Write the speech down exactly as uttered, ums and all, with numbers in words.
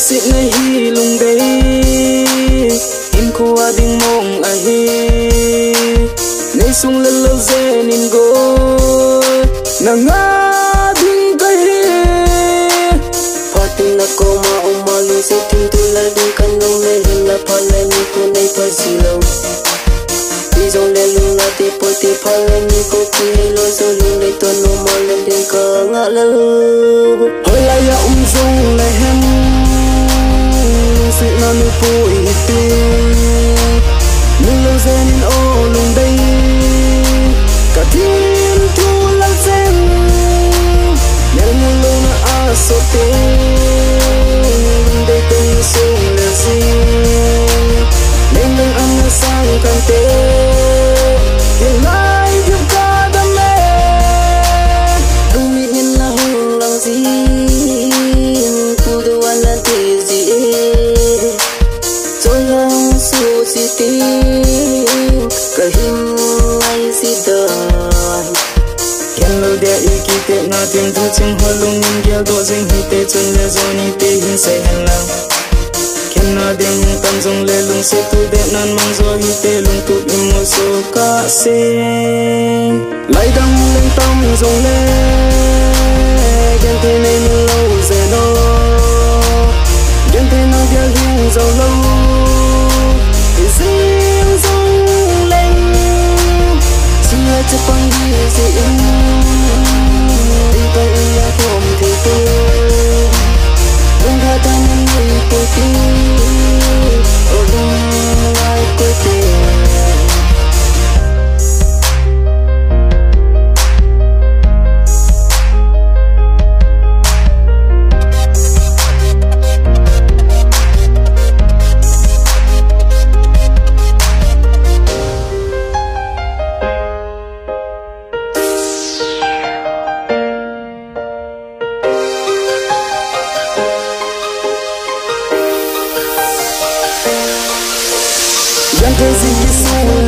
xịt này hi lung đây in khoa đinh mong ai hi nay sung lên lâu dễ nín gối nàng ngã đinh cây phát tin là cô mà ông mà lưu sẽ tin tôi là đi căn đông lên hình là phát lên như cô này phát gì lâu đi dòng lên lưng là tiếp bôi tiếp phát lên như cô kia lối rồi lưng đây tuần nô mà lên đêm cờ ngã lâu hơi lại ya ung dung lại hem sự nào nuôi vui tình nhưng lâu giờ nên ô lùng đây cả thiên thu lăng sen nhưng nhưng lâu nó à số tình đây từng sung là gì nên đừng ăn nó sang càng tệ hiện lại giúp ta đam mê không biết nhân là hùng lòng gì tu đồ ăn là thế gì rồi lòng su si tình cả hình ngay si đời khen lâu đẹp ý kỳ tệ na tiếng thu chừng hoa lung nhìn kia độ dinh hi tệ chân lê rồi ni tê hình say hành lang khen na tiếng tâm dòng lê lung sẽ tu đẹp nan mang rồi hi tệ lung tụ im một số ca xe lại đâm lên tâm dòng lê khen thế này mình lâu giờ nó khen thế nào kia hiên giàu lâu thì riêng dòng lên xưa cho bằng đi gì đi bay ya thom thì tôi đừng tha ta nên người cô kia ở đừng ai cô kia thế gì cái